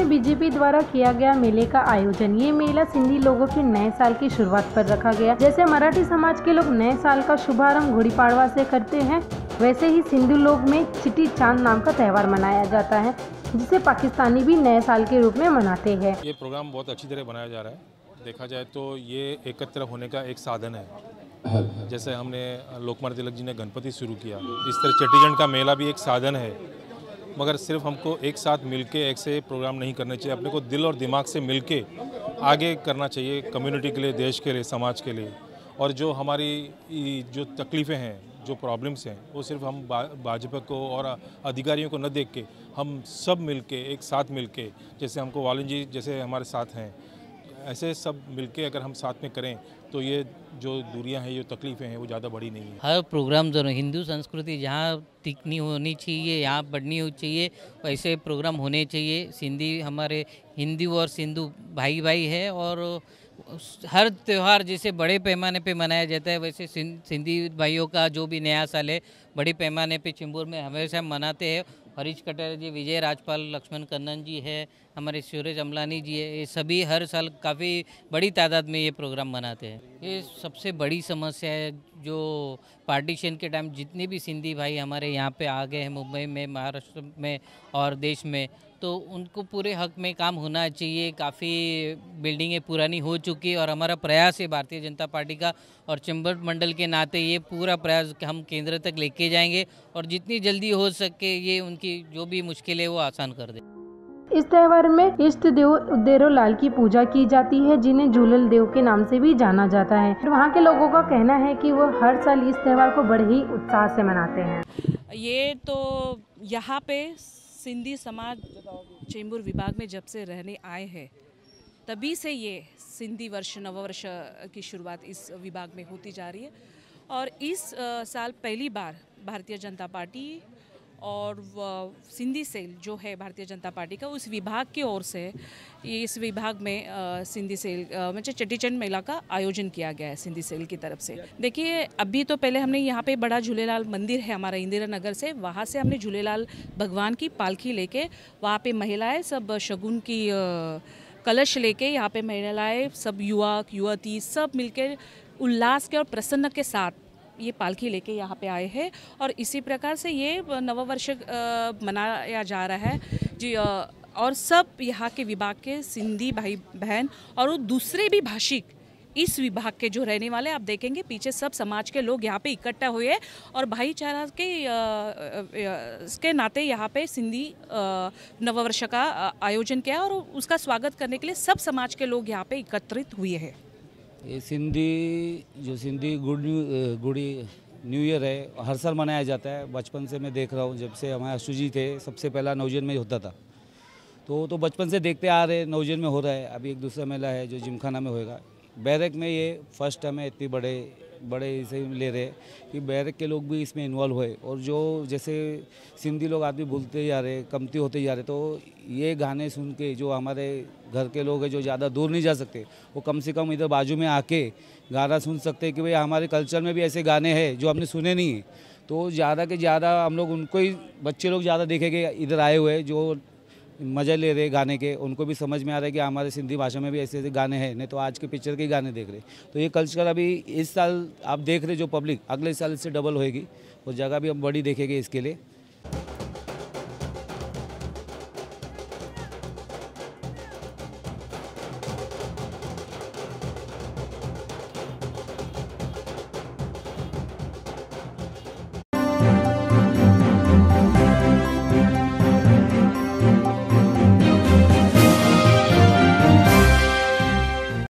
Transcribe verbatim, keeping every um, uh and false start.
में बीजेपी द्वारा किया गया मेले का आयोजन। ये मेला सिंधी लोगों के नए साल की शुरुआत पर रखा गया। जैसे मराठी समाज के लोग नए साल का शुभारंभ गुड़ी पाड़वा से करते हैं, वैसे ही सिंधु लोग में चिटी चांद नाम का त्योहार मनाया जाता है, जिसे पाकिस्तानी भी नए साल के रूप में मनाते हैं। ये प्रोग्राम बहुत अच्छी तरह बनाया जा रहा है। देखा जाए तो ये एकत्र होने का एक साधन है। जैसे हमने लोकमान्य तिलक जी ने गणपति शुरू किया, इस तरह चेटीचंड का मेला भी एक साधन है। मगर सिर्फ हमको एक साथ मिलके एक से प्रोग्राम नहीं करने चाहिए, अपने को दिल और दिमाग से मिलके आगे करना चाहिए, कम्युनिटी के लिए, देश के लिए, समाज के लिए। और जो हमारी जो तकलीफ़ें हैं, जो प्रॉब्लम्स हैं, वो सिर्फ हम भाजपा को और अधिकारियों को न देख के हम सब मिलके एक साथ मिलके, जैसे हमको वालन जी जैसे हमारे साथ हैं, ऐसे सब मिलके अगर हम साथ में करें तो ये जो दूरियां हैं, जो तकलीफ़ें हैं, वो ज़्यादा बड़ी नहीं है। हर प्रोग्राम जो हिंदू संस्कृति जहाँ टिकनी होनी चाहिए, यहाँ बढ़नी हो चाहिए, वैसे प्रोग्राम होने चाहिए। सिंधी हमारे हिंदू और सिंधु भाई भाई है, और हर त्यौहार जैसे बड़े पैमाने पे मनाया जाता है, वैसे सिंधी भाइयों का जो भी नया साल है बड़े पैमाने पे चेंबूर में हमेशा मनाते हैं। हरीश कटेर जी, विजय राजपाल, लक्ष्मण कन्नन जी है, हमारे सूरज अमलानी जी है, ये सभी हर साल काफ़ी बड़ी तादाद में ये प्रोग्राम मनाते हैं। ये सबसे बड़ी समस्या है जो पार्टीशन के टाइम जितने भी सिंधी भाई हमारे यहाँ पे आ गए हैं, मुंबई में, महाराष्ट्र में और देश में, तो उनको पूरे हक में काम होना चाहिए। काफ़ी बिल्डिंगें पुरानी हो चुकी है और हमारा प्रयास है भारतीय जनता पार्टी का और चेंबर मंडल के नाते ये पूरा प्रयास हम केंद्र तक लेके जाएंगे और जितनी जल्दी हो सके ये उनकी जो भी मुश्किल है वो आसान कर दे। इस त्योहार में इष्ट देव उद्देरो लाल की पूजा की जाती है, जिन्हें झूलल देव के नाम से भी जाना जाता है। वहाँ के लोगों का कहना है कि वो हर साल इस त्योहार को बड़े ही उत्साह से मनाते हैं। ये तो यहाँ पे सिंधी समाज चेंबूर विभाग में जब से रहने आए हैं, तभी से ये सिंधी वर्ष नववर्ष की शुरुआत इस विभाग में होती जा रही है। और इस साल पहली बार भारतीय जनता पार्टी और सिंधी सेल जो है भारतीय जनता पार्टी का, उस विभाग की ओर से ये इस विभाग में आ, सिंधी सेल मतलब चेटीचंड मेला का आयोजन किया गया है सिंधी सेल की तरफ से। देखिए, अभी तो पहले हमने यहाँ पे बड़ा झूलेलाल मंदिर है हमारा इंदिरा नगर से, वहाँ से हमने झूलेलाल भगवान की पालकी लेके वहाँ पे महिलाएं सब शगुन की आ, कलश लेके यहाँ पे महिलाएं सब युवक युवती सब मिलकर उल्लास के और प्रसन्न के साथ ये पालकी लेके यहाँ पे आए हैं। और इसी प्रकार से ये नववर्ष मनाया जा रहा है जी। और सब यहाँ के विभाग के सिंधी भाई बहन और वो दूसरे भी भाषिक इस विभाग के जो रहने वाले, आप देखेंगे पीछे सब समाज के लोग यहाँ पे इकट्ठा हुए हैं और भाईचारा के इसके नाते यहाँ पे सिंधी नववर्ष का आयोजन किया और उसका स्वागत करने के लिए सब समाज के लोग यहाँ पे एकत्रित हुए हैं। ये सिंधी जो सिंधी गुड न्यू गुड़ी न्यू ईयर है, हर साल मनाया जाता है। बचपन से मैं देख रहा हूँ, जब से हमारे अशु जी थे सबसे पहला नवजन में होता था, तो तो बचपन से देखते आ रहे, नवजन में हो रहा है। अभी एक दूसरा मेला है जो जिमखाना में होएगा। बैरक में ये फर्स्ट टाइम है, इतनी बड़े बड़े इसे ले रहे कि बैरक के लोग भी इसमें इन्वॉल्व हुए। और जो जैसे सिंधी लोग आदमी भूलते जा रहे, कमती होते जा रहे, तो ये गाने सुन के जो हमारे घर के लोग हैं जो ज़्यादा दूर नहीं जा सकते, वो कम से कम इधर बाजू में आके गाना सुन सकते हैं कि भाई हमारे कल्चर में भी ऐसे गाने हैं जो हमने सुने नहीं हैं। तो ज़्यादा के ज़्यादा हम लोग उनको ही, बच्चे लोग ज़्यादा देखेंगे इधर आए हुए जो मज़े ले रहे गाने के, उनको भी समझ में आ रहा है कि हमारे सिंधी भाषा में भी ऐसे ऐसे गाने हैं, नहीं तो आज के पिक्चर के गाने देख रहे। तो ये कल्चर अभी इस साल आप देख रहे जो पब्लिक, अगले साल इससे डबल होएगी और जगह भी हम बड़ी देखेंगे इसके लिए।